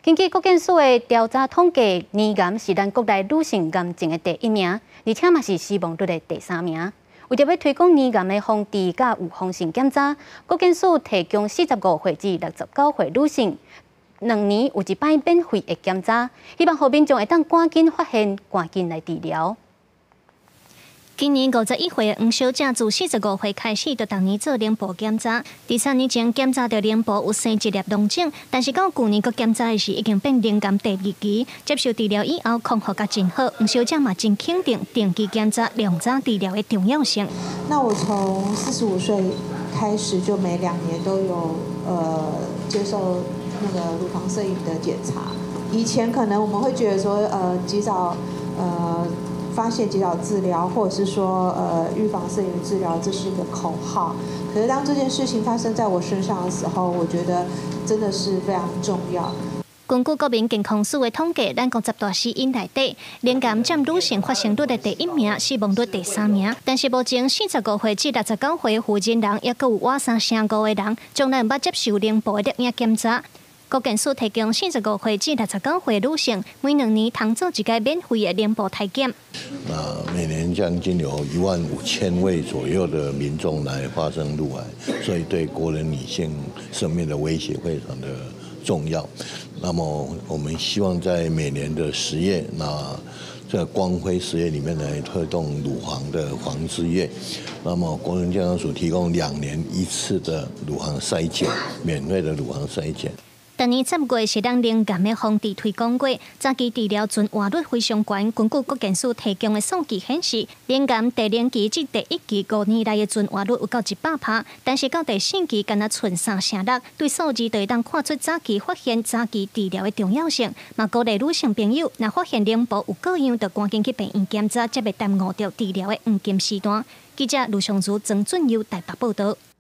根据国健署的调查统计，乳癌是咱国内女性癌症的第1名，而且嘛是死亡率的第3名。为着要推广乳癌的防治甲预防性检查，国健署提供45岁至69岁女性2年有1摆免费的检查，希望互民众会当赶紧发现、赶紧来治疗。 今年51岁的黄小姐自45岁开始，就逐年做脸部检查。第3年前检查到脸部有生一粒脓肿，但是到去年佮检查的时，已经变乳癌第2期。接受治疗以后，康复甲真好。黄小姐嘛真肯定定期检查、量早治疗的重要性。 那我从45岁开始，就每2年都有接受那个乳房摄影的检查。以前可能我们会觉得说及早发现及早治疗，或者是说预防胜于治疗，这是一个口号。可是当这件事情发生在我身上的时候，我觉得真的是非常重要。 根据国民健康署的统计，咱国10大死因内底，乳癌占女性发生率的第1名，死亡率第3名。但是目前45岁至69岁的妇人人，也佫有活3成5个人，从来毋捌接受脸部的摄影检查。 国健署提供45岁至69岁女性，每2年通做1个免费的脸部体检。 每年将近有15000位左右的民众来发生乳癌，所以对国人女性生命的威胁非常的重要。那么我们希望在每年的10月，这个光辉10月里面来推动乳房的防治月。那么国人健康署提供2年1次的乳房筛检，免费的乳房筛检。 去年10月是咱乳癌的防治推广月，早期治疗存活率非常高。根据国健署提供的数据显示，乳癌第0期至第1期5年内的存活率有到100%，但是到第4期敢若剩3成6。对数字就会当看出早期发现、早期治疗的重要性。嘛，鼓励女性朋友，若发现脸部有各样，就赶紧去病院检查，才袂耽误着治疗的黄金时段。记者卢尚如、曾俊佑台北报道。